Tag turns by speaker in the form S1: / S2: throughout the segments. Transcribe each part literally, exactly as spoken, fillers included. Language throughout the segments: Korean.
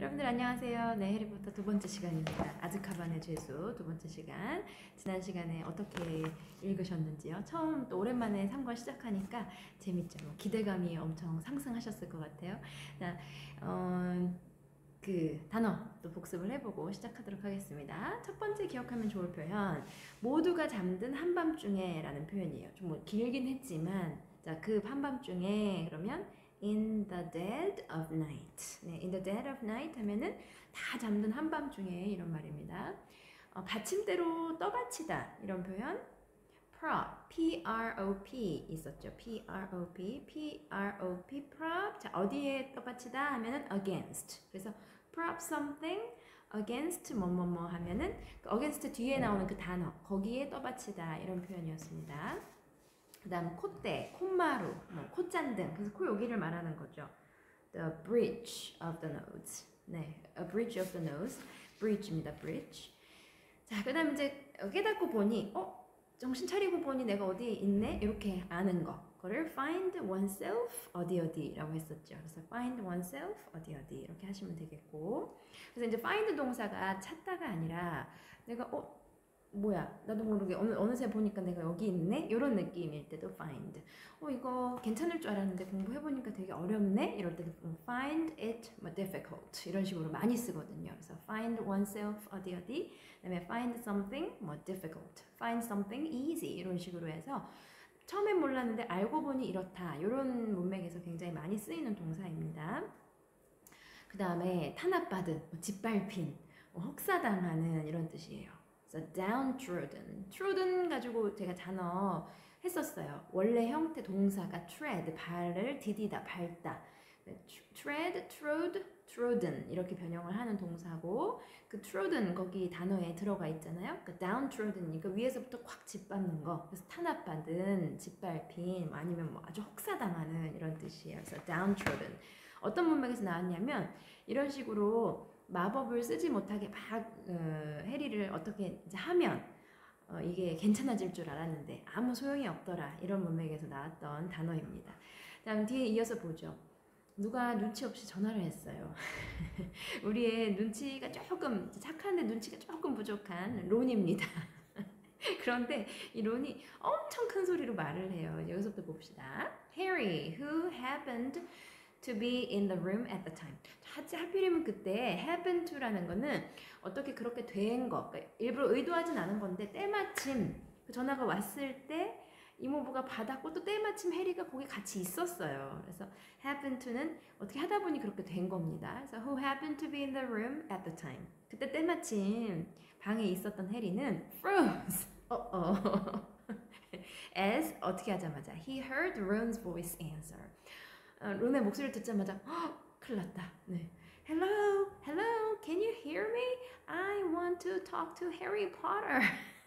S1: 여러분들 안녕하세요. 네, 해리포터 두 번째 시간입니다. 아즈카반의 죄수 두 번째 시간. 지난 시간에 어떻게 읽으셨는지요? 처음 또 오랜만에 삼 권 시작하니까 재밌죠? 기대감이 엄청 상승하셨을 것 같아요. 자, 어, 그 단어 또 복습을 해보고 시작하도록 하겠습니다. 첫 번째 기억하면 좋을 표현, 모두가 잠든 한밤중에 라는 표현이에요. 좀 뭐 길긴 했지만, 자, 그 한밤중에 그러면 in the dead of night. 네, in the dead of night 하면은 다 잠든 한밤중에 이런 말입니다. 어, 받침대로 떠받치다 이런 표현, prop, P-R-O-P 있었죠. P-R-O-P, P-R-O-P, prop. 자, 어디에 떠받치다 하면은 against. 그래서 prop something against 뭐뭐뭐 하면은 그 against 뒤에 나오는 그 단어 거기에 떠받치다 이런 표현이었습니다. 그 다음 콧대, 콧마루, 뭐 콧잔등, 그래서 코 여기를 말하는 거죠. The bridge of the nose. 네, a bridge of the nose. bridge입니다, bridge. 자, 그 다음 이제 깨닫고 보니, 어? 정신 차리고 보니 내가 어디에 있네? 이렇게 아는 거. 그거를 find oneself 어디 어디라고 했었죠. 그래서 find oneself 어디 어디 이렇게 하시면 되겠고. 그래서 이제 find 동사가 찾다가 아니라 내가 어? 뭐야, 나도 모르게 어느, 어느새 보니까 내가 여기 있네? 이런 느낌일 때도 find. 어, 이거 괜찮을 줄 알았는데 공부해보니까 되게 어렵네? 이럴 때도 find it difficult. 이런 식으로 많이 쓰거든요. 그래서 find oneself 어디 어디, 그 다음에 find something 뭐 difficult, find something easy 이런 식으로 해서 처음엔 몰랐는데 알고 보니 이렇다. 이런 문맥에서 굉장히 많이 쓰이는 동사입니다. 그 다음에 탄압받은, 뭐 짓밟힌, 뭐 혹사당하는 이런 뜻이에요. 그래서 downtrodden, trodden 가지고 제가 단어 했었어요. 원래 형태 동사가 tread, 발을 디디다, 밟다. tread, trod, trodden 이렇게 변형을 하는 동사고, 그 trodden 거기 단어에 들어가 있잖아요. 그 downtrodden이니까 위에서부터 꽉 짓밟는 거. 그래서 탄압받은, 짓밟힌, 아니면 뭐 아주 혹사당하는 이런 뜻이에요. 그래서 downtrodden. 어떤 문맥에서 나왔냐면 이런 식으로 마법을 쓰지 못하게 막 어, 해리를 어떻게 이제 하면 어, 이게 괜찮아질 줄 알았는데 아무 소용이 없더라. 이런 문맥에서 나왔던 단어입니다. 다음 뒤에 이어서 보죠. 누가 눈치 없이 전화를 했어요. 우리의 눈치가 조금 착한데 눈치가 조금 부족한 론입니다. 그런데 이 론이 엄청 큰 소리로 말을 해요. 여기서부터 봅시다. Harry, who happened to be in the room at the time. 하필이면 그때 happen to라는 거는 어떻게 그렇게 된 거, 그러니까 일부러 의도하진 않은 건데 때마침 그 전화가 왔을 때 이모부가 받았고 또 때마침 해리가 거기 같이 있었어요. 그래서 happen to는 어떻게 하다 보니 그렇게 된 겁니다. 그래서 who happened to be in the room at the time. 그때 때마침 방에 있었던 해리는 froze. 어 어. as 어떻게 하자마자 he heard Ron's voice answer. 어, 론의 목소리를 듣자마자 헉, 큰일 났다. 네. Hello, hello, can you hear me? I want to talk to Harry Potter.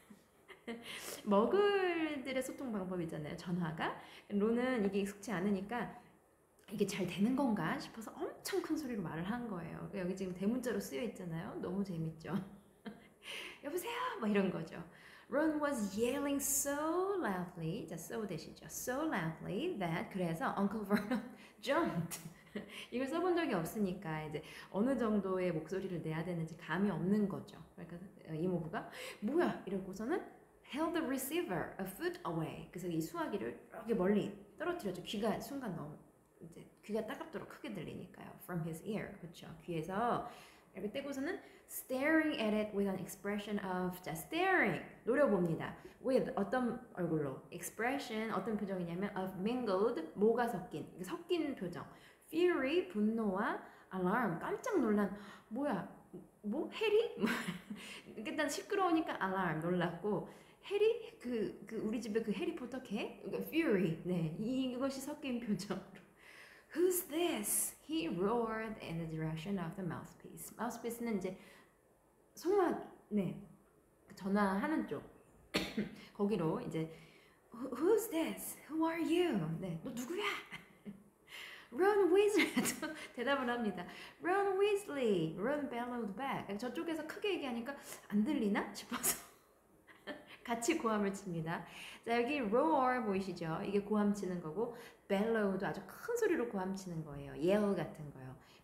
S1: 머글들의 소통 방법이잖아요, 전화가. 론은 이게 익숙치 않으니까 이게 잘 되는 건가 싶어서 엄청 큰 소리로 말을 한 거예요. 여기 지금 대문자로 쓰여 있잖아요. 너무 재밌죠? 여보세요? 막 이런 거죠. Ron was yelling so loudly, 자, so 대시죠. So loudly that, 그래서 Uncle Vernon jumped. 이걸 써본 적이 없으니까 이제 어느 정도의 목소리를 내야 되는지 감이 없는 거죠. 그러니까 이모부가 뭐야? 이러고서는 held the receiver a foot away. 그래서 이 수화기를 이렇게 멀리 떨어뜨렸죠. 귀가 순간 너무 이제 귀가 따갑도록 크게 들리니까요. From his ear, 그렇죠. 귀에서 이렇게 떼고서는 staring at it with an expression of, 자, staring, 노려봅니다. with, 어떤 얼굴로, expression, 어떤 표정이냐면 of mingled, 뭐가 섞인, 섞인 표정, fury, 분노와 alarm, 깜짝 놀란, 뭐야, 뭐, 해리? 일단 시끄러우니까 alarm, 놀랐고, 해리? 그, 그 우리 집에 그 해리포터 개? 그러니까 fury, 네, 이것이 섞인 표정으로. Who's this? He roared in the direction of the mouthpiece. mouthpiece는 이제 송화기, 네, 전화하는 쪽. 거기로 이제 Who's this? Who are you? 네, 너 누구야? Ron Weasley. 대답을 합니다. Ron Weasley. Ron bellowed back. 저쪽에서 크게 얘기하니까 안 들리나 싶어서 같이 고함을 칩니다. 자, 여기 roar 보이시죠? 이게 고함 치는 거고 bellow도 아주 큰 소리로 고함 치는 거예요. yell 같은 거요.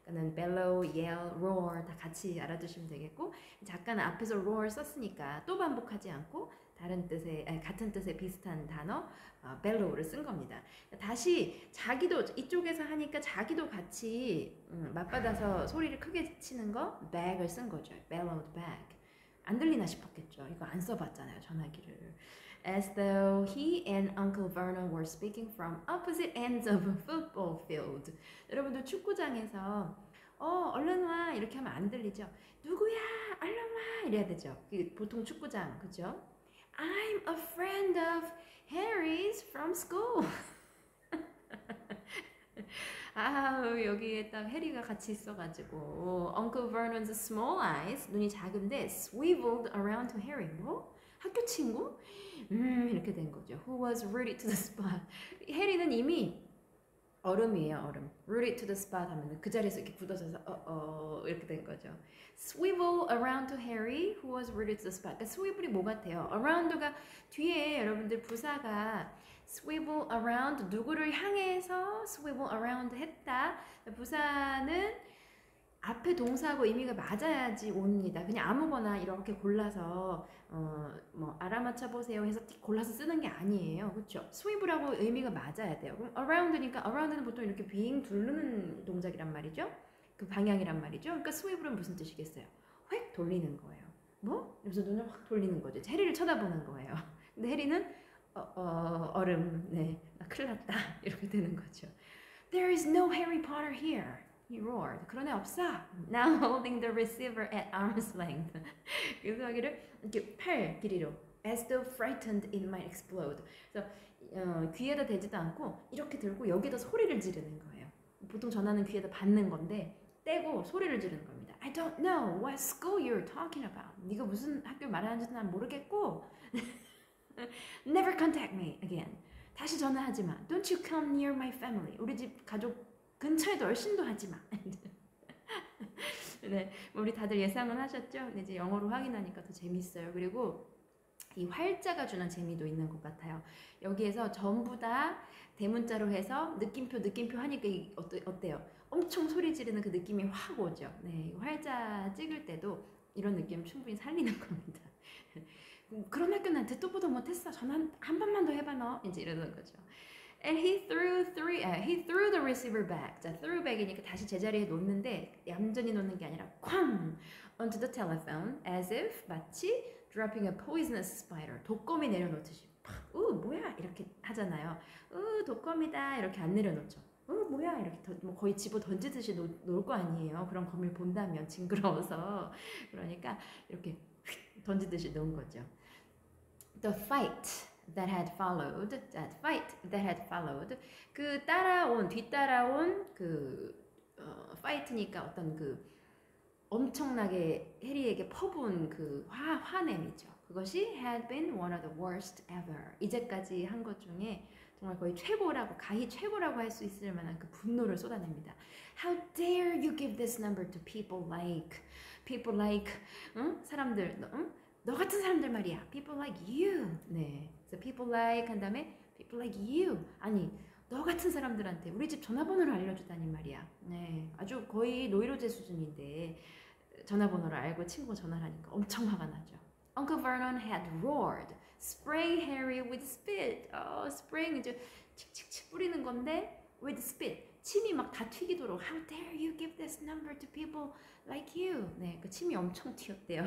S1: 그러니까는 bellow, yell, roar 다 같이 알아두시면 되겠고 작가는 앞에서 roar 썼으니까 또 반복하지 않고 다른 뜻의 아니, 같은 뜻의 비슷한 단어 어, bellow를 쓴 겁니다. 다시 자기도 이쪽에서 하니까 자기도 같이 음, 맞받아서 소리를 크게 치는 거 bag을 쓴 거죠. bellowed bag. 안 들리나 싶었겠죠. 이거 안 써봤잖아요. 전화기를. As though he and Uncle Vernon were speaking from opposite ends of a football field. 여러분들 축구장에서 어 얼른 와 이렇게 하면 안 들리죠. 누구야 얼른 와 이래야 되죠. 보통 축구장 그죠? I'm a friend of Harry's from school. 아 여기에 딱 해리가 같이 있어가지고 Uncle Vernon's small eyes 눈이 작은데 swiveled around to Harry. 뭐? 학교 친구? 음 이렇게 된 거죠. Who was rooted to the spot. 해리는 이미 얼음이에요 얼음. rooted to the spot 하면 그 자리에서 이렇게 굳어져서 어어 어, 이렇게 된 거죠. Swivel around to Harry who was rooted to the spot. 그러니까 swivel이 뭐 같아요? around가 뒤에 여러분들 부사가 swivel around 누구를 향해서 swivel around 했다. 부사는 앞에 동사하고 의미가 맞아야지 옵니다. 그냥 아무거나 이렇게 골라서 어, 뭐 알아맞혀 보세요 해서 골라서 쓰는 게 아니에요. 그렇죠? swivel하고 의미가 맞아야 돼요. 그럼 around니까 around는 보통 이렇게 빙 두르는 동작이란 말이죠. 그 방향이란 말이죠. 그러니까 swivel은 무슨 뜻이겠어요? 획 돌리는 거예요. 뭐? 그래서 눈을 확 돌리는 거죠. 해리를 쳐다보는 거예요. 근데 해리는 어, 어, 얼음, 네, 나 큰일 났다 이렇게 되는 거죠. There is no Harry Potter here. He roared. 그런 애 없어. Now holding the receiver at arm's length. 그래서 하기를 이렇게 팔 길이로 as though frightened it might explode. 그래서 어, 귀에다 대지도 않고 이렇게 들고 여기다 소리를 지르는 거예요. 보통 전화는 귀에다 받는 건데 떼고 소리를 지르는 겁니다. I don't know what school you're talking about. 네가 무슨 학교 말하는지 난 모르겠고 Never contact me again. 다시 전화하지 마. Don't you come near my family. 우리 집 가족 근처에도 얼씬도 하지 마. 네, 우리 다들 예상은 하셨죠? 이제 영어로 확인하니까 더 재밌어요. 그리고 이 활자가 주는 재미도 있는 것 같아요. 여기에서 전부 다 대문자로 해서 느낌표 느낌표 하니까 어때, 어때요? 엄청 소리 지르는 그 느낌이 확 오죠. 네, 활자 찍을 때도 이런 느낌 충분히 살리는 겁니다. 그런 학교 난 듣도 보도 못했어. 전화 한 번만 더 해봐 너. 이제 이러는 거죠. And he threw three, uh, he threw the receiver back. 자, threw back이니까 다시 제자리에 놓는데 얌전히 놓는 게 아니라 쾅 onto the telephone as if 마치 dropping a poisonous spider. 독거미 내려놓듯이 팍, 우 뭐야 이렇게 하잖아요. 우 독거미다 이렇게 안 내려놓죠. 어 뭐야 이렇게 더, 뭐 거의 집어 던지듯이 놓을 거 아니에요. 그런 거미를 본다면 징그러워서 그러니까 이렇게 휙 던지듯이 놓은 거죠. The fight that had followed, that fight that had followed, 그 따라온 뒤따라온 그 어, fight니까 어떤 그 엄청나게 해리에게 퍼부은 그 화, 화냄이죠. 그것이 had been one of the worst ever. 이제까지 한 것 중에 정말 거의 최고라고 가히 최고라고 할 수 있을 만한 그 분노를 쏟아냅니다. How dare you give this number to people like, people like, 응? 사람들, 응? 너 같은 사람들 말이야. People like you. 네. 그래서 people like 한 다음에 people like you. 아니, 너 같은 사람들한테 우리 집 전화번호를 알려주다니 말이야. 네. 아주 거의 노이로제 수준인데 전화번호를 알고 친구가 전화를 하니까 엄청 화가 나죠. Uncle Vernon had roared, spraying Harry with spit. 어, spraying 이제 칙칙칙 뿌리는 건데 with spit. 침이 막 다 튀기도록 How dare you give this number to people like you. 네, 그 침이 엄청 튀었대요.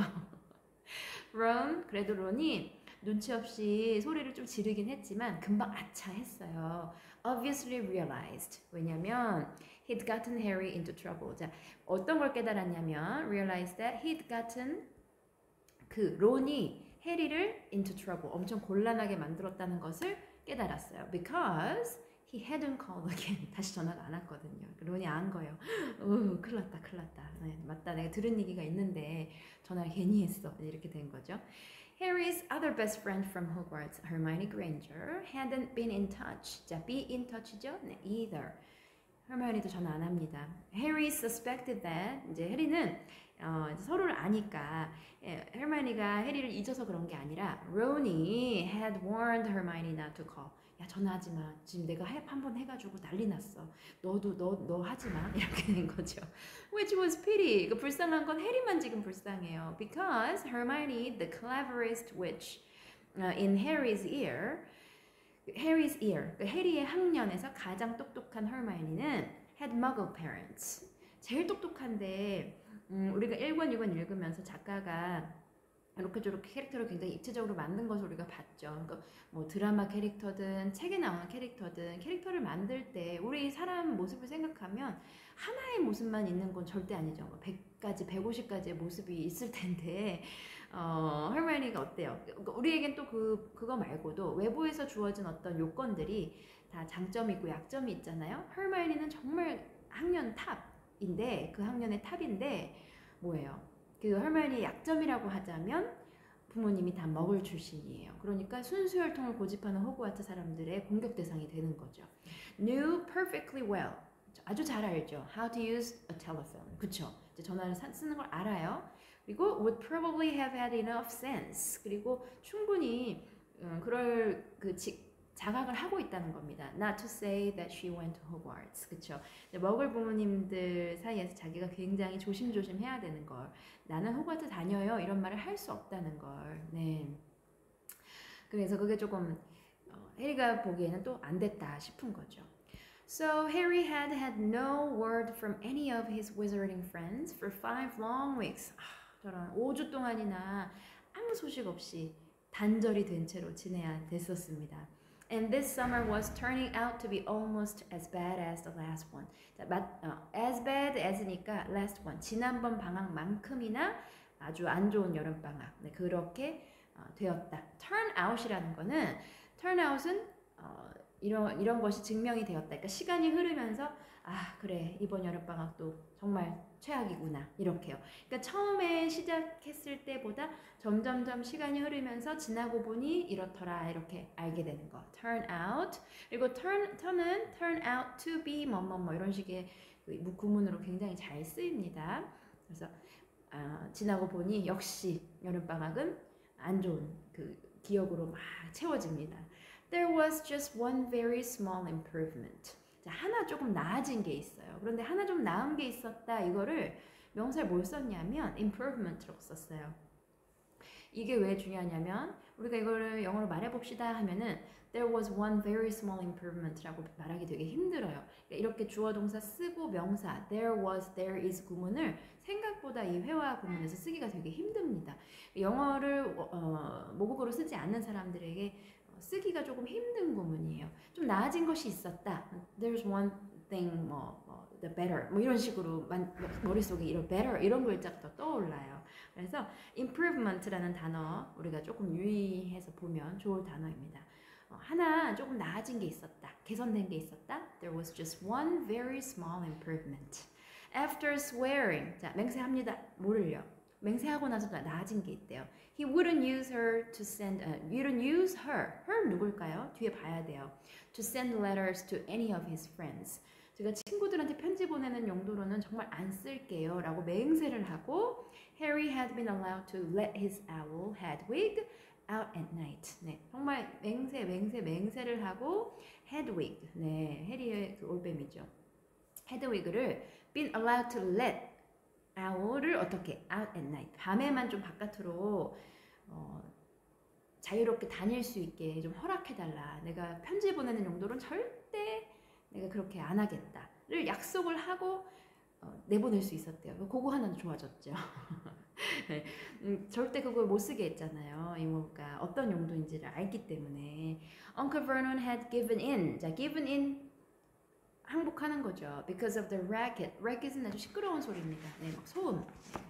S1: 론, 그래도 론이 눈치 없이 소리를 좀 지르긴 했지만 금방 아차 했어요. Obviously realized. 왜냐면 he'd gotten Harry into trouble. 자, 어떤 걸 깨달았냐면 realized that he'd gotten 그 론이 해리를 into trouble. 엄청 곤란하게 만들었다는 것을 깨달았어요. Because he hadn't called again. 다시 전화가 안 왔거든요. 론이 안 거예요. 어, 큰일 났다, 큰일 났다. 네, 맞다. 내가 들은 얘기가 있는데 전화를 괜히 했어. 이렇게 된 거죠. Harry's other best friend from Hogwarts, Hermione Granger, hadn't been in touch. 자, be in touch죠? 네, either. hermione도 전화 안 합니다. Harry suspected that, 이제 해리는 어, 이제 서로를 아니까 예, hermione가 해리를 잊어서 그런 게 아니라 Ronnie had warned Hermione not to call. 야 전화하지 마. 지금 내가 해 한 번 해가지고 난리 났어. 너도 너 너 하지 마. 이렇게 된 거죠. Which was pity. 그 불쌍한 건 해리만 지금 불쌍해요. Because Hermione, the cleverest witch uh, in Harry's ear, Harry's ear, 그 해리의 학년에서 가장 똑똑한 hermione는 had muggle parents. 제일 똑똑한데 음, 우리가 일 권, 이 권 읽으면서 작가가 이렇게 저렇게 캐릭터를 굉장히 입체적으로 만든 것을 우리가 봤죠. 그러니까 뭐 드라마 캐릭터든 책에 나오는 캐릭터든 캐릭터를 만들 때 우리 사람 모습을 생각하면 하나의 모습만 있는 건 절대 아니죠. 뭐 백 가지, 백오십 가지의 모습이 있을 텐데 어, hermione가 어때요? 우리에겐 또 그, 그거 말고도 외부에서 주어진 어떤 요건들이 다 장점이 있고 약점이 있잖아요. hermione는 정말 학년 탑인데 그 학년의 탑인데 뭐예요? 그 hermione의 약점이라고 하자면 부모님이 다 머글 출신이에요. 그러니까 순수혈통을 고집하는 호그와트 사람들의 공격 대상이 되는 거죠. Knew perfectly well. 아주 잘 알죠. How to use a telephone. 그쵸? 이제 전화를 쓰는 걸 알아요. 그리고 would probably have had enough sense. 그리고 충분히 음, 그럴 그 지, 자각을 하고 있다는 겁니다. Not to say that she went to Hogwarts. 그쵸? 머글 부모님들 사이에서 자기가 굉장히 조심조심 해야 되는 걸. 나는 호그와트 다녀요. 이런 말을 할 수 없다는 걸. 네. 그래서 그게 조금 어, 해리가 보기에는 또 안 됐다 싶은 거죠. So Harry had had no word from any of his wizarding friends for five long weeks. 아, 저런 오 주 동안이나 아무 소식 없이 단절이 된 채로 지내야 됐었습니다. And this summer was turning out to be almost as bad as the last one. 자, 맞, 어, as bad as니까 last one. 지난번 방학만큼이나 아주 안 좋은 여름 방학. 네, 그렇게 어, 되었다. turn out이라는 거는 turn out은 어, 이런 이런 것이 증명이 되었다. 그러니까 시간이 흐르면서 아 그래 이번 여름 방학도 정말 최악이구나 이렇게요. 그러니까 처음에 시작했을 때보다 점점점 시간이 흐르면서 지나고 보니 이렇더라 이렇게 알게 되는 거. turn out. 그리고 turn turn은 turn out to be 뭐뭐 뭐 이런 식의 구문으로 굉장히 잘 쓰입니다. 그래서 아, 지나고 보니 역시 여름 방학은 안 좋은 그 기억으로 막 채워집니다. There was just one very small improvement. 자, 하나 조금 나아진 게 있어요. 그런데 하나 좀 나은 게 있었다. 이거를 명사를 뭘 썼냐면 improvement라고 썼어요. 이게 왜 중요하냐면 우리가 이거를 영어로 말해봅시다 하면은 there was one very small improvement라고 말하기 되게 힘들어요. 그러니까 이렇게 주어 동사 쓰고 명사 there was, there is 구문을 생각보다 이 회화 구문에서 쓰기가 되게 힘듭니다. 영어를 어, 모국어로 쓰지 않는 사람들에게 쓰기가 조금 힘든 구문이에요. 좀 나아진 것이 있었다. There's one thing, 뭐, 뭐 the better, 뭐 이런 식으로 만, 머릿속에 이런 better 이런 글자가 더 떠올라요. 그래서 improvement라는 단어 우리가 조금 유의해서 보면 좋을 단어입니다. 어, 하나 조금 나아진 게 있었다. 개선된 게 있었다. There was just one very small improvement. After swearing, 자 맹세합니다. 뭐를요? 맹세하고 나서 나아진 게 있대요. He wouldn't use her to send, uh, wouldn't use her. her 누굴까요? 뒤에 봐야 돼요. To send letters to any of his friends. 제가 친구들한테 편지 보내는 용도로는 정말 안 쓸게요. 라고 맹세를 하고 Harry had been allowed to let his owl, Hedwig, out at night. 네, 정말 맹세, 맹세, 맹세를 하고 Hedwig, 네, 해리의 그 올빼미죠. Hedwig를 been allowed to let owl을 어떻게 out at night 밤에만 좀 바깥으로 어, 자유롭게 다닐 수 있게 좀 허락해달라. 내가 편지 보내는 용도로는 절대 내가 그렇게 안 하겠다를 약속을 하고 어, 내보낼 수 있었대요. 그거 하나는 좋아졌죠. 네, 음, 절대 그걸 못 쓰게 했잖아요. 이모가 어떤 용도인지를 알기 때문에. Uncle Vernon had given in. 자, given in 항복하는 거죠. Because of the racket. racket은 아주 시끄러운 소리입니다. 네, 막 소음.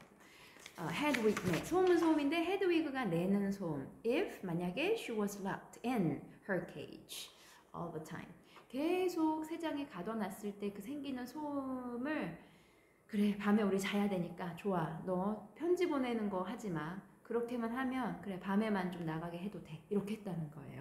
S1: 어, Hedwig, 네, 소음은 소음인데 Hedwig가 내는 소음. If 만약에 she was locked in her cage all the time. 계속 새장에 가둬놨을 때 그 생기는 소음을 그래 밤에 우리 자야 되니까 좋아. 너 편지 보내는 거 하지 마. 그렇게만 하면 그래 밤에만 좀 나가게 해도 돼. 이렇게 했다는 거예요.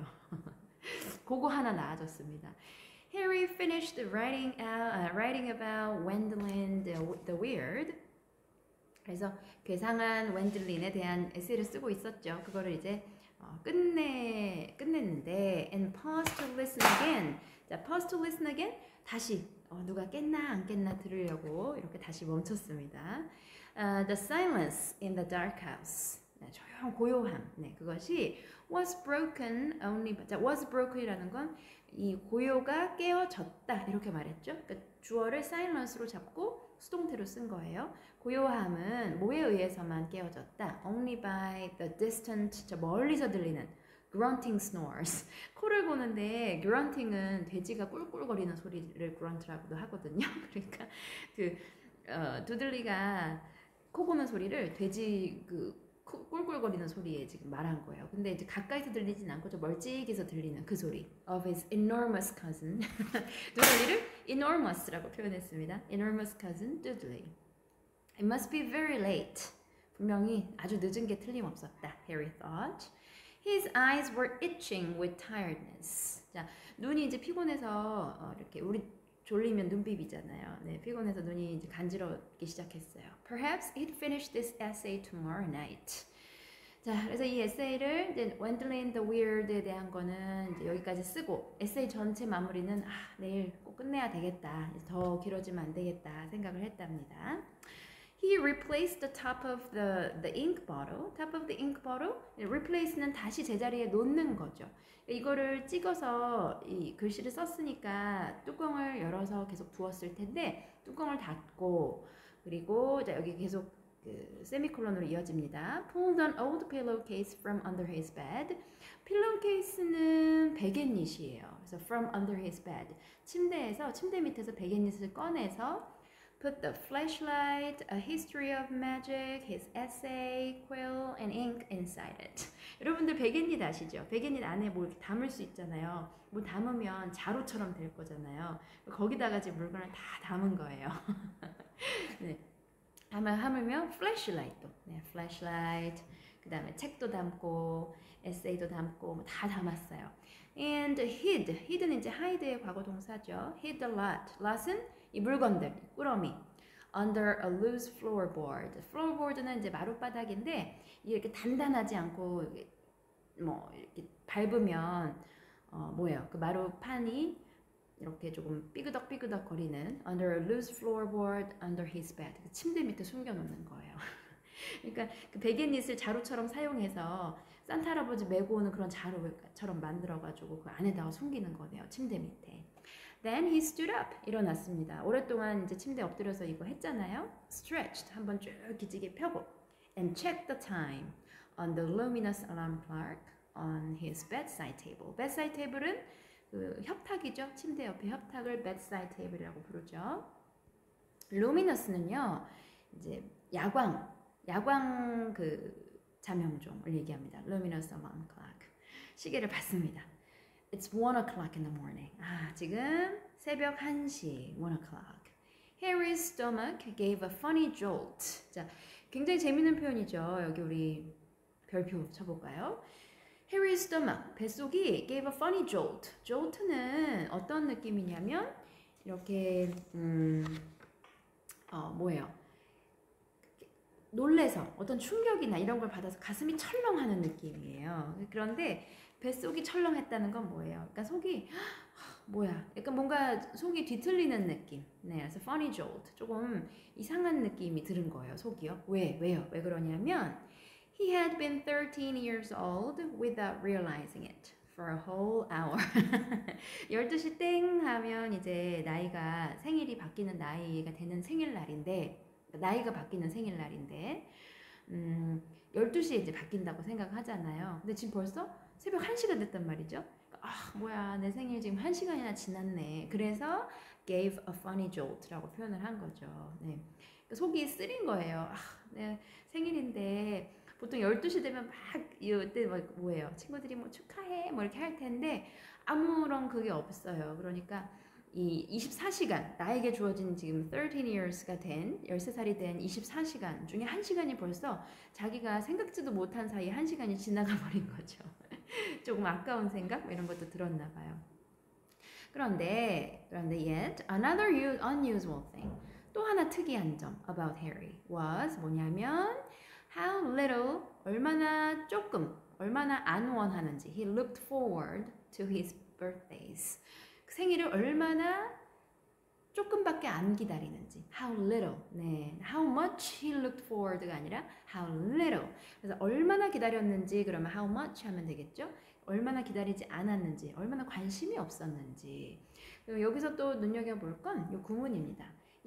S1: 그거 하나 나아졌습니다. Harry finished writing out, uh, writing about Gwendolyn the, the Weird. 그래서 괴상한 웬들린에 대한 에세이를 쓰고 있었죠. 그거를 이제 어, 끝내 끝냈는데 and pause to listen again. 자, pause to listen again. 다시 어, 누가 깼나 안 깼나 들으려고 이렇게 다시 멈췄습니다. Uh, the silence in the dark house. 네, 조용 고요함. 네, 그것이 was broken only. by, 자, was broken이라는 건 이 고요가 깨어졌다 이렇게 말했죠. 그러니까 주어를 silence로 잡고 수동태로 쓴 거예요. 고요함은 뭐에 의해서만 깨어졌다. Only by the distant, 저 멀리서 들리는 grunting snores. 코를 고는데 grunting은 돼지가 꿀꿀거리는 소리를 grunt라고도 하거든요. 그러니까 그 어, 두들리가 코 고는 소리를 돼지 그 꿀꿀거리는 소리에 지금 말한 거예요. 근데 이제 가까이서 들리진 않고 좀 멀찍이서 들리는 그 소리. Of his enormous cousin. 두들리를 enormous라고 표현했습니다. Enormous cousin 두들리. It must be very late. 분명히 아주 늦은 게 틀림없었다. Harry thought. His eyes were itching with tiredness. 자, 눈이 이제 피곤해서 어, 이렇게 우리 졸리면 눈 비비잖아요. 네, 피곤해서 눈이 이제 간지럽기 시작했어요. Perhaps he'd finish this essay tomorrow night. 자, 그래서 이 에세이를 이제 Wendling the Weird에 대한 거는 이제 여기까지 쓰고 에세이 전체 마무리는 아, 내일 꼭 끝내야 되겠다. 더 길어지면 안 되겠다 생각을 했답니다. He replaced the top of the the ink bottle. Top of the ink bottle. Replace는 다시 제자리에 놓는 거죠. 이거를 찍어서 이 글씨를 썼으니까 뚜껑을 열어서 계속 부었을 텐데 뚜껑을 닫고 그리고 자, 여기 계속 그 세미콜론으로 이어집니다. Pulled an old pillowcase from under his bed. 필로케이스는 베갯닛이에요. 그래서 from under his bed. 침대에서 침대 밑에서 베갯닛을 꺼내서 Put the flashlight, a history of magic, his essay, quill, and ink inside it. 여러분들 베갯닛 아시죠? 베갯닛 안에 뭐 이렇게 담을 수 있잖아요. 뭐 담으면 자루처럼 될 거잖아요. 거기다가 지금 물건을 다 담은 거예요. 네. 아마 하물며 flashlight도, 네, flashlight. 그 다음에 책도 담고, 에세이도 담고, 뭐 다 담았어요. And hid, hid는 이제 hide의 과거 동사죠. Hid a lot. lot은 이 물건들, 꾸러미. Under a loose floorboard. floorboard는 이제 마룻바닥인데 이렇게 단단하지 않고 뭐 이렇게 밟으면 어 뭐예요? 그 마룻판이 이렇게 조금 삐그덕삐그덕 거리는 under a loose floorboard under his bed. 그 침대 밑에 숨겨놓는 거예요. 그러니까 그 베갯닛을 자루처럼 사용해서 산타 할아버지 메고 오는 그런 자루처럼 만들어가지고 그 안에다가 숨기는 거네요. 침대 밑에. Then he stood up. 일어났습니다. 오랫동안 이제 침대에 엎드려서 이거 했잖아요. Stretched. 한번 쭉 기지개 펴고. And checked the time on the luminous alarm clock on his bedside table. bedside table은 그 협탁이죠. 침대 옆에 협탁을 bedside table이라고 부르죠. luminous는요. 이제 야광, 야광 그 자명종을 얘기합니다. luminous alarm clock. 시계를 봤습니다. It's one o'clock in the morning. 아, 지금 새벽 한 시, one o'clock. Harry's stomach gave a funny jolt. 자, 굉장히 재밌는 표현이죠. 여기 우리 별표 쳐볼까요? Harry's stomach, 뱃속이 gave a funny jolt. jolt는 어떤 느낌이냐면 이렇게 음, 어, 뭐예요? 놀래서 어떤 충격이나 이런 걸 받아서 가슴이 철렁하는 느낌이에요. 그런데 뱃속이 철렁했다는 건 뭐예요? 그러니까 속이 뭐야? 약간 뭔가 속이 뒤틀리는 느낌. 네, 그래서 funny jolt. 조금 이상한 느낌이 들은 거예요. 속이요. 왜? 왜요? 왜 그러냐면 He had been thirteen years old without realizing it for a whole hour. 열두 시 땡 하면 이제 나이가 생일이 바뀌는 나이가 되는 생일날인데 나이가 바뀌는 생일날인데 음, 열두 시에 이제 바뀐다고 생각하잖아요. 근데 지금 벌써 새벽 한 시가 됐단 말이죠. 아, 뭐야, 내 생일 지금 한 시간이나 지났네. 그래서 gave a funny jolt라고 표현을 한 거죠. 네. 그러니까 속이 쓰린 거예요. 아, 내 생일인데 보통 열두 시 되면 막 이때 뭐, 뭐예요? 친구들이 뭐 축하해 뭐 이렇게 할 텐데 아무런 그게 없어요. 그러니까 이 이십사 시간, 나에게 주어진 지금 thirteen years가 된, 열세 살이 된 이십사 시간 중에 한 시간이 벌써 자기가 생각지도 못한 사이에 한 시간이 지나가 버린 거죠. 조금 아까운 생각 뭐 이런 것도 들었나 봐요. 그런데 그런데 yet another unusual thing. 또 하나 특이한 점 about Harry was 뭐냐면 how little 얼마나 조금 얼마나 안 원하는지 he looked forward to his birthdays 생일을 얼마나 조금밖에 안 기다리는지 how little 네 how much he looked forward가 아니라 how little 그래서 얼마나 기다렸는지 그러면 how much 하면 되겠죠 얼마나 기다리지 않았는지 얼마나 관심이 없었는지 그리고 여기서 또 눈여겨볼 건 이 구문입니다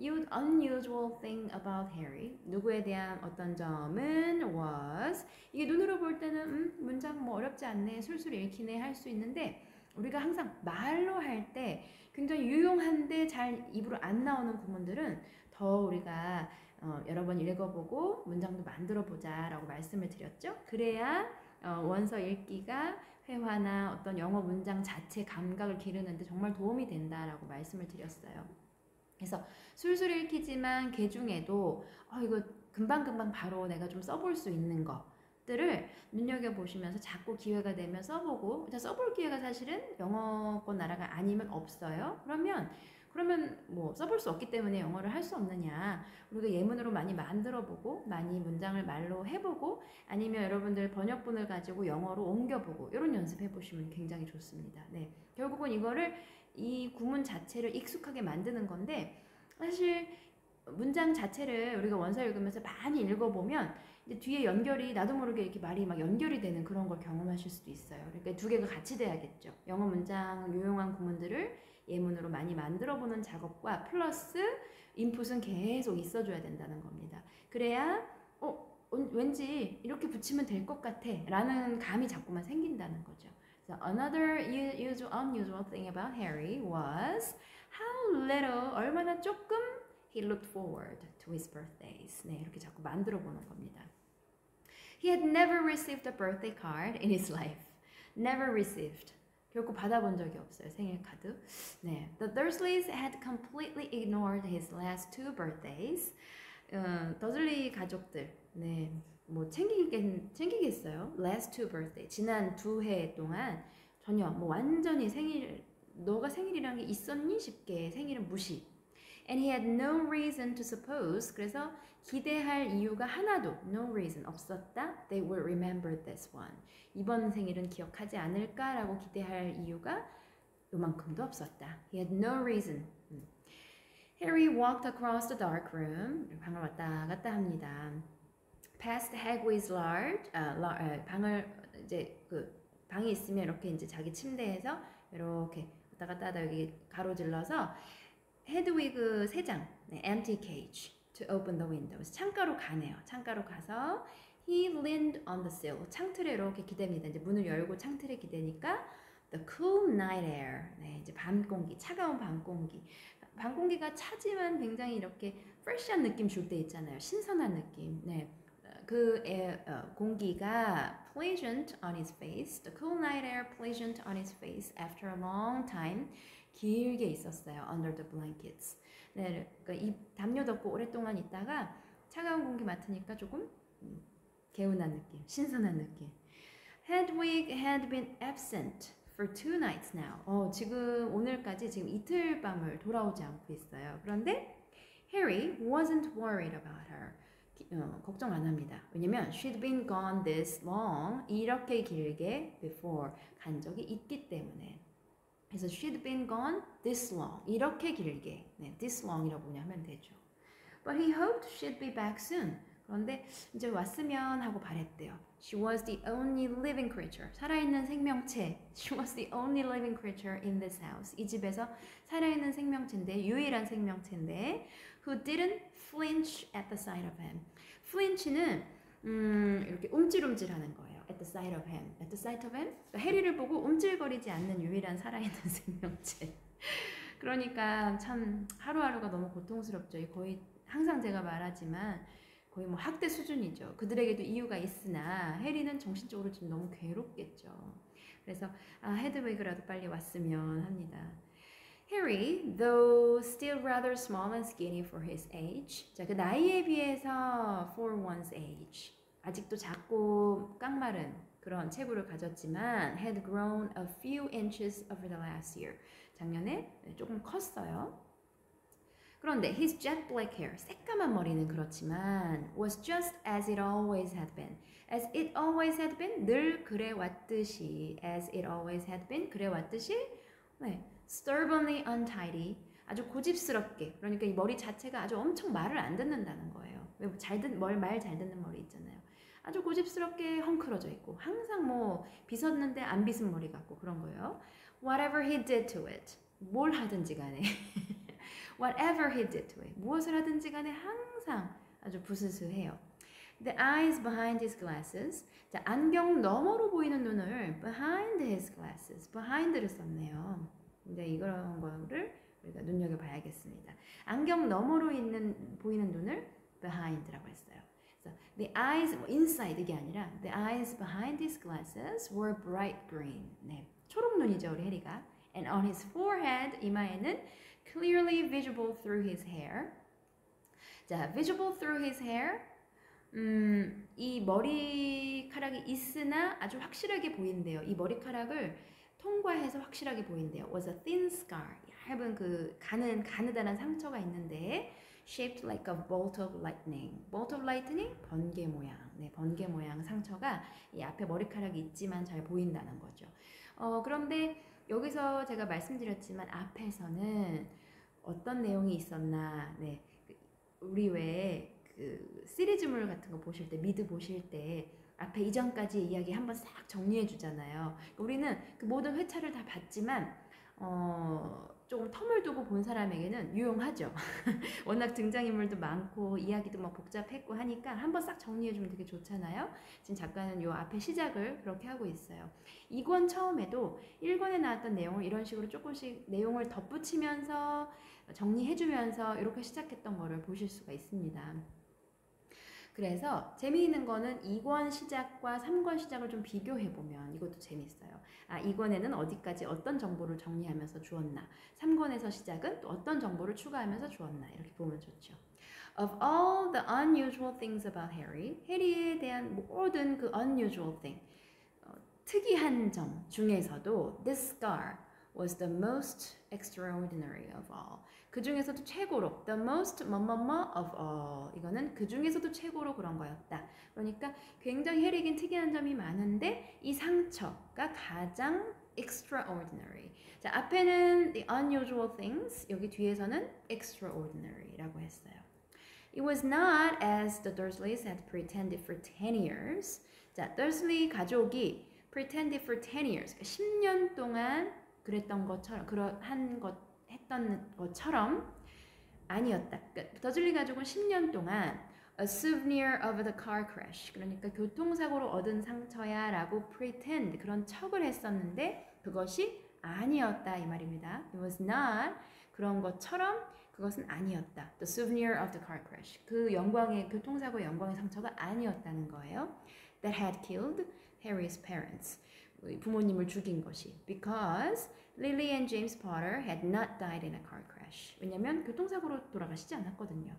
S1: unusual thing about Harry 누구에 대한 어떤 점은 was 이게 눈으로 볼 때는 음, 문장 뭐 어렵지 않네 술술 읽히네 할 수 있는데 우리가 항상 말로 할 때 굉장히 유용한데 잘 입으로 안 나오는 구문들은 더 우리가 어, 여러 번 읽어보고 문장도 만들어보자 라고 말씀을 드렸죠. 그래야 어, 원서 읽기가 회화나 어떤 영어 문장 자체 감각을 기르는데 정말 도움이 된다라고 말씀을 드렸어요. 그래서 술술 읽히지만 그 중에도 어, 이거 금방금방 바로 내가 좀 써볼 수 있는 거 들을 눈여겨보시면서 자꾸 기회가 되면 써보고 써볼 기회가 사실은 영어권 나라가 아니면 없어요. 그러면 그러면 뭐 써볼 수 없기 때문에 영어를 할 수 없느냐 우리가 예문으로 많이 만들어보고 많이 문장을 말로 해보고 아니면 여러분들 번역본을 가지고 영어로 옮겨보고 이런 연습해보시면 굉장히 좋습니다. 네, 결국은 이거를 이 구문 자체를 익숙하게 만드는 건데 사실 문장 자체를 우리가 원서 읽으면서 많이 읽어보면 이제 뒤에 연결이 나도 모르게 이렇게 말이 막 연결이 되는 그런 걸 경험하실 수도 있어요. 그러니까 두 개가 같이 돼야겠죠. 영어 문장 유용한 구문들을 예문으로 많이 만들어보는 작업과 플러스 인풋은 계속 있어줘야 된다는 겁니다. 그래야 어 왠지 이렇게 붙이면 될 것 같아 라는 감이 자꾸만 생긴다는 거죠. So another usual, unusual thing about Harry was how little 얼마나 조금 he looked forward to his birthdays. 네, 이렇게 자꾸 만들어 보는 겁니다. He had never received a birthday card in his life. Never received. 결코 받아본 적이 없어요. 생일 카드. 네, the Dursleys had completely ignored his last two birthdays. 어, 더슬리 가족들, 네, 뭐 챙기겠 챙기겠어요. Last two birthday. 지난 두 해 동안 전혀 뭐 완전히 생일 너가 생일이란 게 있었니 싶게 생일은 무시. And he had no reason to suppose. 그래서 기대할 이유가 하나도 no reason 없었다. They will remember this one. 이번 생일은 기억하지 않을까라고 기대할 이유가 요만큼도 없었다. He had no reason. 음. Harry walked across the dark room. 방을 왔다 갔다 합니다. Past Hagrid's large. 아, 라, 방을 이제 그 방이 있으면 이렇게 이제 자기 침대에서 이렇게 왔다 갔다 하다 여기 가로질러서 헤드위그 세 장, 네, empty cage to open the windows. 창가로 가네요. 창가로 가서 he leaned on the sill. 창틀에 이렇게 기댑니다. 이제 문을 열고 창틀에 기대니까 the cool night air. 네, 이제 밤 공기, 차가운 밤 공기. 밤 공기가 차지만 굉장히 이렇게 fresh한 느낌 줄 때 있잖아요. 신선한 느낌. 네. 그 에, 어, 공기가 pleasant on his face. The cool night air pleasant on his face after a long time. 길게 있었어요. Under the blankets. 네, 그러니까 이 담요 덮고 오랫동안 있다가 차가운 공기 맡으니까 조금 음, 개운한 느낌, 신선한 느낌. Hedwig had been absent for two nights now. 어, 지금 오늘까지 지금 이틀 밤을 돌아오지 않고 있어요. 그런데 Harry wasn't worried about her. 어, 걱정 안 합니다. 왜냐면 she'd been gone this long. 이렇게 길게 before 간 적이 있기 때문에. 그래서 she'd been gone this long. 이렇게 길게. 네, this long이라고 그냥 하면 되죠. But he hoped she'd be back soon. 그런데 이제 왔으면 하고 바랬대요. She was the only living creature. 살아있는 생명체. She was the only living creature in this house. 이 집에서 살아있는 생명체인데, 유일한 생명체인데, who didn't flinch at the sight of him. flinch는 음, 이렇게 움찔움찔하는 거예요. At the sight of him. At the sight of him. 그러니까 해리를 보고 움찔거리지 않는 유일한 살아있는 생명체. 그러니까 참 하루하루가 너무 고통스럽죠. 거의 항상 제가 말하지만 거의 뭐 학대 수준이죠. 그들에게도 이유가 있으나 해리는 정신적으로 지금 너무 괴롭겠죠. 그래서 아, 헤드위그라도 빨리 왔으면 합니다. Harry, though still rather small and skinny for his age. 자, 그 나이에 비해서 for one's age. 아직도 작고 깡마른 그런 체구를 가졌지만 had grown a few inches over the last year. 작년에 조금 컸어요. 그런데 his jet black hair, 새까만 머리는 그렇지만 was just as it always had been. as it always had been, 늘 그래왔듯이 as it always had been, 그래왔듯이 네, stubbornly untidy, 아주 고집스럽게, 그러니까 이 머리 자체가 아주 엄청 말을 안 듣는다는 거예요. 잘 듣, 말 잘 듣는 머리 있잖아요. 아주 고집스럽게 헝클어져 있고 항상 뭐 빗었는데 안 빗은 머리 같고 그런 거예요. Whatever he did to it, 뭘 하든지 간에 Whatever he did to it, 무엇을 하든지 간에 항상 아주 부스스해요. The eyes behind his glasses, 자, 안경 너머로 보이는 눈을 behind his glasses, behind를 썼네요. 근데 이런 거를 우리가 눈여겨봐야겠습니다. 안경 너머로 있는 보이는 눈을 behind라고 했어요. So the eyes, 뭐 inside 이게 아니라 the eyes behind his glasses were bright green. 네, 초록 눈이죠 우리 해리가. And on his forehead, 이마에는 clearly visible through his hair. 자, visible through his hair. 음, 이 머리카락이 있으나 아주 확실하게 보인대요. 이 머리카락을 통과해서 확실하게 보인대요. Was a thin scar. 얇은 그 가는 가느다란 상처가 있는데 shaped like a bolt of lightning. bolt of lightning? 번개 모양. 네, 번개 모양 상처가 이 앞에 머리카락이 있지만 잘 보인다는 거죠. 어, 그런데 여기서 제가 말씀드렸지만 앞에서는 어떤 내용이 있었나. 네, 우리 왜 그 시리즈물 같은 거 보실 때, 미드 보실 때 앞에 이전까지 이야기 한번 싹 정리해 주잖아요. 우리는 그 모든 회차를 다 봤지만 어, 조금 텀을 두고 본 사람에게는 유용하죠. 워낙 등장인물도 많고 이야기도 막 복잡했고 하니까 한번 싹 정리해 주면 되게 좋잖아요. 지금 작가는 요 앞에 시작을 그렇게 하고 있어요. 이 권 처음에도 일 권에 나왔던 내용을 이런 식으로 조금씩 내용을 덧붙이면서 정리해 주면서 이렇게 시작했던 거를 보실 수가 있습니다. 그래서 재미있는 거는 이 권 시작과 삼 권 시작을 좀 비교해보면 이것도 재밌어요. 아, 이 권에는 어디까지 어떤 정보를 정리하면서 주었나, 삼 권에서 시작은 또 어떤 정보를 추가하면서 주었나, 이렇게 보면 좋죠. Of all the unusual things about Harry, 해리에 대한 모든 그 unusual thing, 어, 특이한 점 중에서도 this scar was the most extraordinary of all. 그 중에서도 최고로 the most 뭐뭐뭐 of all. 이거는 그 중에서도 최고로 그런 거였다. 그러니까 굉장히 해리긴 특이한 점이 많은데 이 상처가 가장 extraordinary. 자, 앞에는 the unusual things, 여기 뒤에서는 extraordinary라고 했어요. It was not as the Dursleys had pretended for ten years. 자, Dursley 가족이 pretended for ten years. 십 년 동안 그랬던 것처럼, 그러한 것 했던 것처럼 아니었다. 그러니까 더즐리 가족은 십 년 동안 a souvenir of the car crash, 그러니까 교통사고로 얻은 상처야 라고 pretend, 그런 척을 했었는데 그것이 아니었다 이 말입니다. It was not, 그런 것처럼 그것은 아니었다. The souvenir of the car crash, 그 영광의 교통사고의 영광의 상처가 아니었다는 거예요. That had killed Harry's parents, 부모님을 죽인 것이. Because Lily and James Potter had not died in a car crash. 왜냐면 교통사고로 돌아가시지 않았거든요.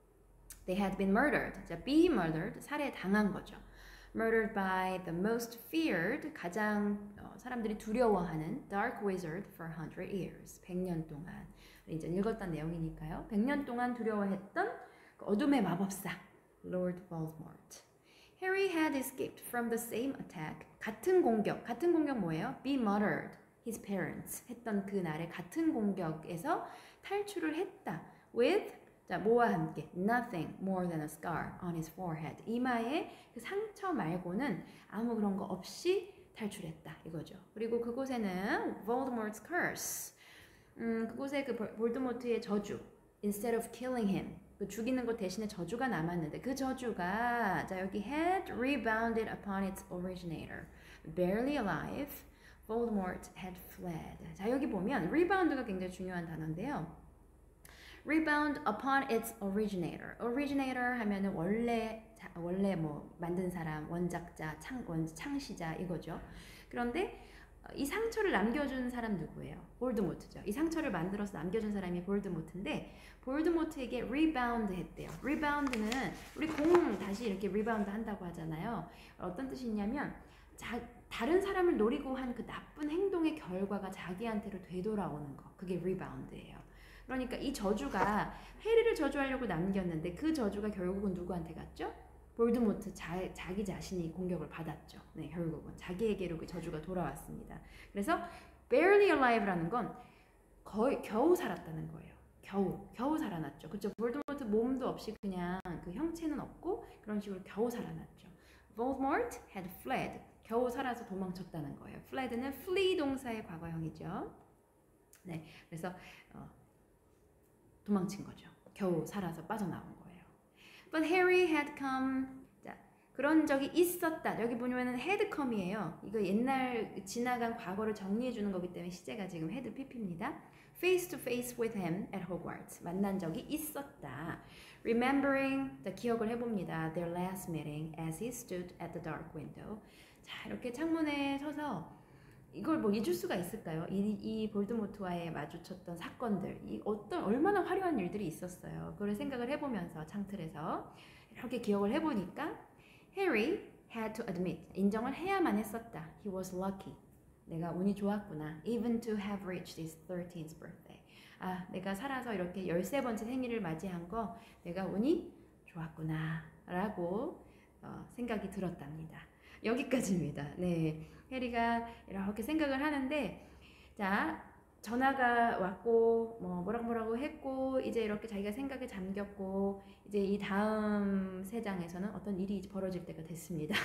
S1: They had been murdered. 자, be murdered, 살해당한 거죠. Murdered by the most feared, 가장 어, 사람들이 두려워하는 dark wizard for a hundred years. 백 년 동안. 이제 읽었던 내용이니까요. 백 년 동안 두려워했던 그 어둠의 마법사 Lord Voldemort. Harry had escaped from the same attack. 같은 공격, 같은 공격 뭐예요? Be murdered. His parents 했던 그 날의 같은 공격에서 탈출을 했다. With, 자, 뭐와 함께? Nothing more than a scar on his forehead. 이마에 그 상처 말고는 아무 그런 거 없이 탈출했다 이거죠. 그리고 그곳에는 Voldemort's curse, 음, 그곳에 그 볼드모트의 저주, instead of killing him, 그 죽이는 것 대신에 저주가 남았는데 그 저주가, 자, 여기 had rebounded upon its originator. Barely alive, Voldemort had fled. 자, 여기 보면 rebound가 굉장히 중요한 단어인데요. Rebound upon its originator. originator 하면은 원래, 자, 원래 뭐 만든 사람, 원작자, 창, 원, 창시자 이거죠. 그런데 이 상처를 남겨준 사람 누구예요? 볼드모트죠. 이 상처를 만들어서 남겨준 사람이 볼드모트인데 볼드모트에게 리바운드 했대요. 리바운드는 우리 공 다시 이렇게 리바운드 한다고 하잖아요. 어떤 뜻이 있냐면 자, 다른 사람을 노리고 한 그 나쁜 행동의 결과가 자기한테로 되돌아오는 거. 그게 리바운드예요. 그러니까 이 저주가 해리를 저주하려고 남겼는데 그 저주가 결국은 누구한테 갔죠? 볼드모트 자, 자기 자신이 공격을 받았죠. 네, 결국은 자기에게로 그 저주가 돌아왔습니다. 그래서 barely alive라는 건 거의 겨우 살았다는 거예요. 겨우 겨우 살아났죠. 그렇죠? 볼드모트 몸도 없이 그냥 그 형체는 없고 그런 식으로 겨우 살아났죠. Voldemort had fled. 겨우 살아서 도망쳤다는 거예요. fled는 flee 동사의 과거형이죠. 네, 그래서 어, 도망친 거죠. 겨우 살아서 빠져나온 거예요. But Harry had come. 자, 그런 적이 있었다. 여기 보면은 had come이에요. 이거 옛날 지나간 과거를 정리해 주는 거기 때문에 시제가 지금 had pp입니다. Face to face with him at Hogwarts. 만난 적이 있었다. Remembering, 자, 기억을 해봅니다. Their last meeting as he stood at the dark window. 자, 이렇게 창문에 서서 이걸 뭐 잊을 수가 있을까요? 이, 이 볼드모트와의 마주쳤던 사건들, 이 어떤 얼마나 화려한 일들이 있었어요. 그걸 생각을 해보면서 창틀에서 이렇게 기억을 해보니까 Harry had to admit, 인정을 해야만 했었다. He was lucky. 내가 운이 좋았구나. Even to have reached his thirteenth birthday. 아, 내가 살아서 이렇게 열세 번째 생일을 맞이한 거 내가 운이 좋았구나 라고 어, 생각이 들었답니다. 여기까지입니다. 네, 해리가 이렇게 생각을 하는데, 자, 전화가 왔고 뭐 뭐라고 뭐라고 했고 이제 이렇게 자기가 생각에 잠겼고 이제 이 다음 세 장에서는 어떤 일이 벌어질 때가 됐습니다.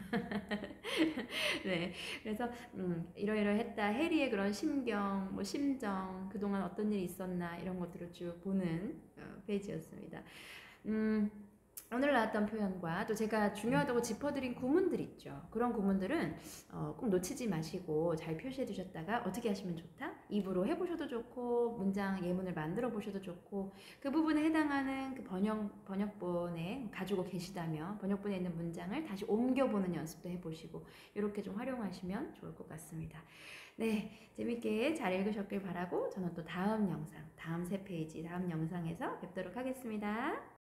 S1: 네, 그래서 음, 이러이러했다. 해리의 그런 심경, 뭐 심정, 그동안 어떤 일이 있었나 이런 것들을 쭉 보는 어, 페이지였습니다. 음, 오늘 나왔던 표현과 또 제가 중요하다고 짚어드린 구문들 있죠. 그런 구문들은 어, 꼭 놓치지 마시고 잘 표시해 두셨다가 어떻게 하시면 좋다? 입으로 해보셔도 좋고 문장 예문을 만들어 보셔도 좋고 그 부분에 해당하는 그 번역, 번역본에 가지고 계시다면 번역본에 있는 문장을 다시 옮겨보는 연습도 해보시고 이렇게 좀 활용하시면 좋을 것 같습니다. 네, 재밌게 잘 읽으셨길 바라고 저는 또 다음 영상, 다음 세 페이지, 다음 영상에서 뵙도록 하겠습니다.